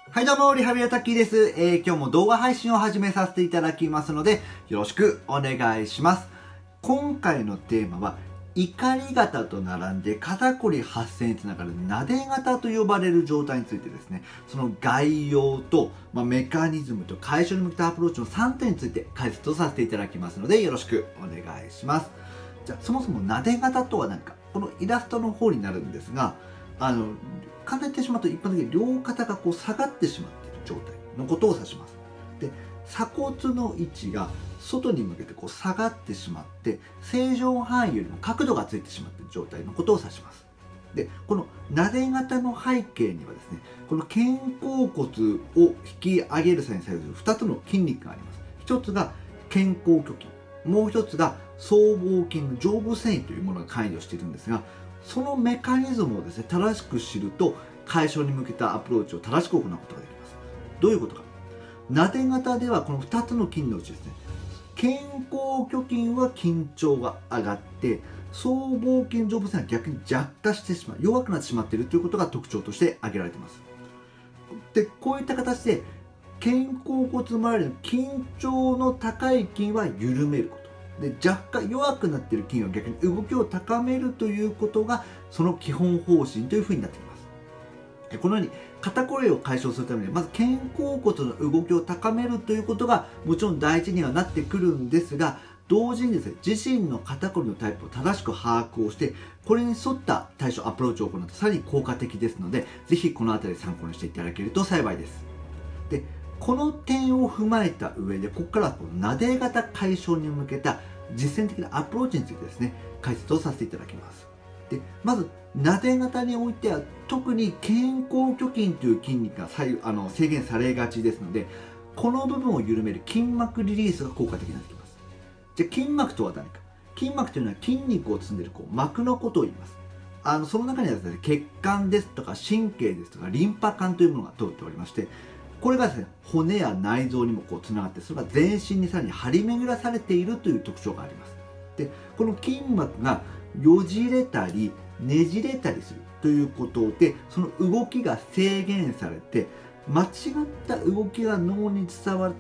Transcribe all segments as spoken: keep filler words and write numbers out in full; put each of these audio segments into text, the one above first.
はいどうも、リハビリアタッキーです。えー、今日も動画配信を始めさせていただきますので、よろしくお願いします。今回のテーマは、怒り型と並んで肩こり発生につながるなで型と呼ばれる状態についてですね、その概要と、まあ、メカニズムと解消に向けたアプローチのさんてんについて解説をさせていただきますので、よろしくお願いします。じゃあ、そもそもなで型とは何か、このイラストの方になるんですが、あの、簡単に言ってしまうと一般的に両肩がこう下がってしまっている状態のことを指します。で、鎖骨の位置が外に向けてこう下がってしまって正常範囲よりも角度がついてしまっている状態のことを指します。で、このなで型の背景にはですね、この肩甲骨を引き上げる際に作用するふたつの筋肉があります。ひとつが肩甲虚筋、もうひとつが僧帽筋の上部繊維というものが関与しているんですが、そのメカニズムをですね、正しく知ると解消に向けたアプローチを正しく行うことができます。どういうことか。なで型ではこのふたつの筋のうちですね、肩甲虚筋は緊張が上がって僧帽筋上部線は逆に弱化してしまう、弱くなってしまっているということが特徴として挙げられています。で、こういった形で肩甲骨周りの緊張の高い筋は緩めることで、若干弱くなっている筋は逆に動きを高めるということがその基本方針というふうになっています。このように肩こりを解消するためにはまず肩甲骨の動きを高めるということがもちろん大事にはなってくるんですが、同時にですね、自身の肩こりのタイプを正しく把握をしてこれに沿った対処アプローチを行うとさらに効果的ですので、ぜひこの辺り参考にしていただけると幸いです。で、この点を踏まえた上でここからはこのなで型解消に向けた実践的なアプローチについてですね、解説をさせていただきます。で、まずなで型においては特に肩甲虚筋という筋肉があの制限されがちですので、この部分を緩める筋膜リリースが効果的になってきます。じゃあ筋膜とは何か。筋膜というのは筋肉を積んでいるこう膜のことを言います。あのその中にはですね、血管ですとか神経ですとかリンパ管というものが通っておりまして、これがですね、骨や内臓にもこうつながって、それが全身にさらに張り巡らされているという特徴があります。で、この筋膜がよじれたりねじれたりするということで、その動きが制限されて間違った動きが脳に伝わって、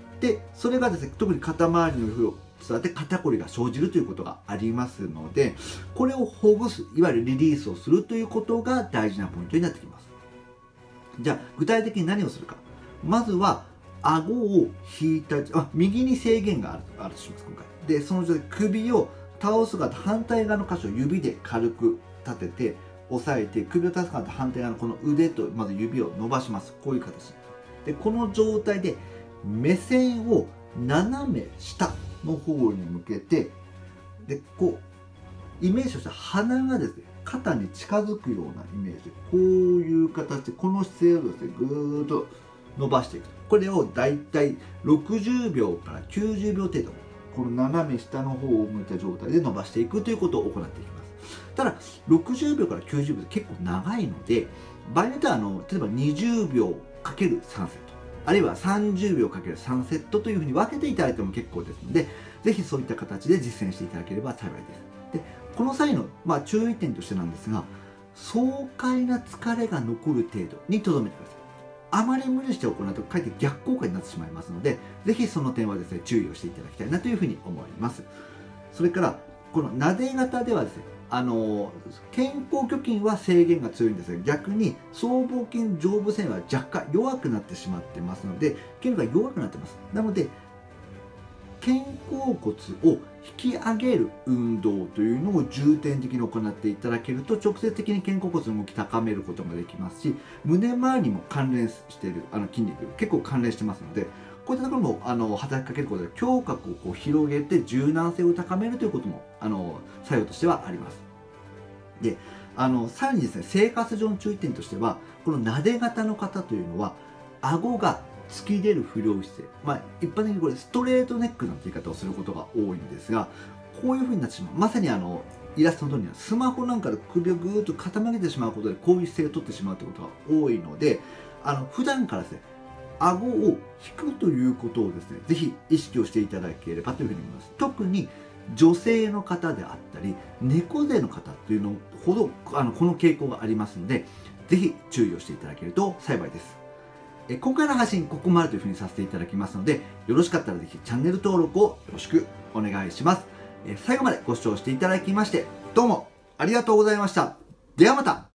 それがですね、特に肩周りの風を伝わって肩こりが生じるということがありますので、これをほぐす、いわゆるリリースをするということが大事なポイントになってきます。じゃあ具体的に何をするか。まずは顎を引いた、あ、右に制限があるあるとします今回。で、その状態で首を倒す側反対側の箇所を指で軽く立てて押さえて、首を倒す側反対側のこの腕とまず指を伸ばします。こういう形で、この状態で目線を斜め下の方に向けて、でこうイメージとしては鼻がですね、肩に近づくようなイメージでこういう形でこの姿勢をですね、ぐーっと伸ばしていく。これをだいたいろくじゅうびょうからきゅうじゅうびょう程度、この斜め下の方を向いた状態で伸ばしていくということを行っていきます。ただろくじゅうびょうからきゅうじゅうびょうって結構長いので、場合によってはあの例えばにじゅうびょうかけるさんセット、あるいはさんじゅうびょうかけるさんセットというふうに分けていただいても結構ですので、ぜひそういった形で実践していただければ幸いです。で、この際の、まあ、注意点としてなんですが、爽快な疲れが残る程度にとどめてください。あまり無理して行うとかえって逆効果になってしまいますので、ぜひその点はですね、注意をしていただきたいなというふうに思います。それからこのなで型ではですね、あの肩甲虚筋は制限が強いんですが、逆に僧帽筋上部線は若干弱くなってしまってますので、筋肉が弱くなってます。なので肩甲骨を引き上げる運動というのを重点的に行っていただけると、直接的に肩甲骨の動き高めることができますし、胸周りにも関連しているあの筋肉結構関連してますので、こういったところもあの働きかけることで胸郭をこう広げて柔軟性を高めるということもあの作用としてはあります。で、あのさらにですね、生活上の注意点としては、このなで型の方というのは顎が突き出る不良姿勢、まあ、一般的にこれストレートネックなんて言い方をすることが多いんですが、こういうふうになってしまう、まさにあのイラストの通りにはスマホなんかで首をぐーっと傾けてしまうことでこういう姿勢をとってしまうということが多いので、あの普段からですね、顎を引くということをですね、ぜひ意識をしていただければというふうに思います。特に女性の方であったり猫背の方というのほどあのこの傾向がありますので、ぜひ注意をしていただけると幸いです。 え今回の配信ここまでというふうにさせていただきますので、よろしかったらぜひチャンネル登録をよろしくお願いします。え最後までご視聴していただきましてどうもありがとうございました。ではまた。